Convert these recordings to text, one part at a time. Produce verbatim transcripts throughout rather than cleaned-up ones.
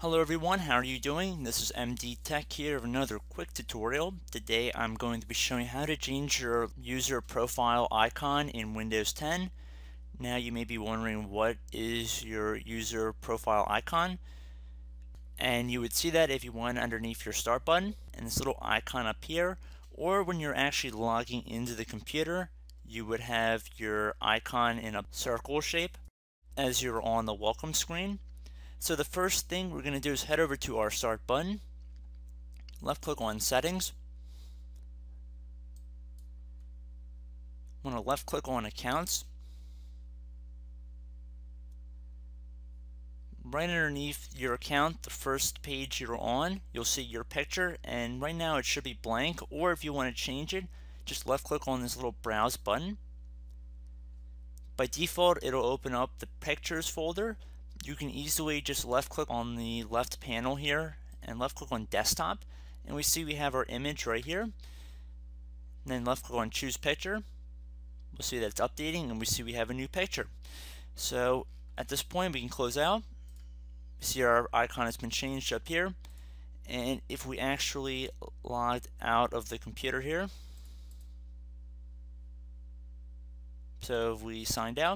Hello everyone, how are you doing? This is M D Tech here with another quick tutorial. Today I'm going to be showing how to change your user profile icon in Windows ten. Now you may be wondering, what is your user profile icon? And you would see that if you went underneath your start button and this little icon up here, or when you're actually logging into the computer, you would have your icon in a circle shape as you're on the welcome screen. So the first thing we're going to do is head over to our Start button, left click on Settings, want to left click on Accounts. Right underneath your account, the first page you're on, you'll see your picture, and right now it should be blank, or if you want to change it, just left click on this little Browse button. By default, it'll open up the Pictures folder. You can easily just left click on the left panel here and left click on Desktop, and we see we have our image right here. And then left click on Choose Picture. We'll see that it's updating, and we see we have a new picture. So at this point we can close out. We see our icon has been changed up here, and if we actually logged out of the computer here, so if we signed out,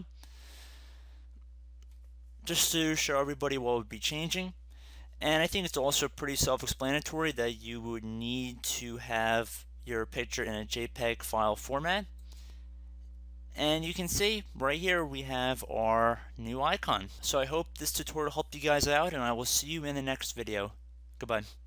just to show everybody what would be changing. And I think it's also pretty self-explanatory that you would need to have your picture in a JPEG file format. And you can see right here we have our new icon. So I hope this tutorial helped you guys out, and I will see you in the next video. Goodbye.